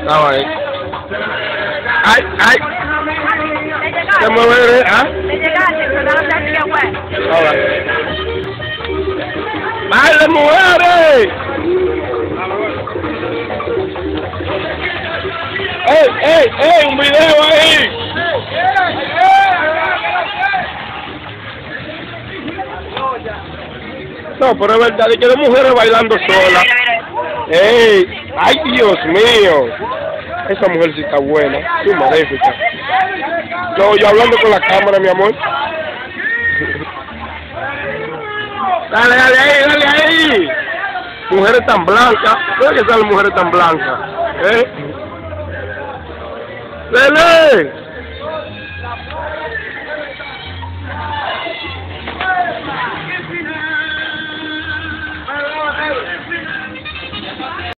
Estaba ahí. Ay, ay. Se mueve, ¿ah? Le llegaste, pero no te hacía bueno. Ahora. ¡Baile, mujeres! ¡Ey, ey, ey! ¡Un video ahí! No, pero es verdad, y que de mujeres bailando solas. ¡Ey! ¡Ay, Dios mío! Esa mujer sí está buena, sí, maléfica. No, yo hablando con la cámara, mi amor. Dale, dale ahí, dale ahí. Mujeres tan blancas. ¿Por qué están las mujeres tan blancas? ¡Lele!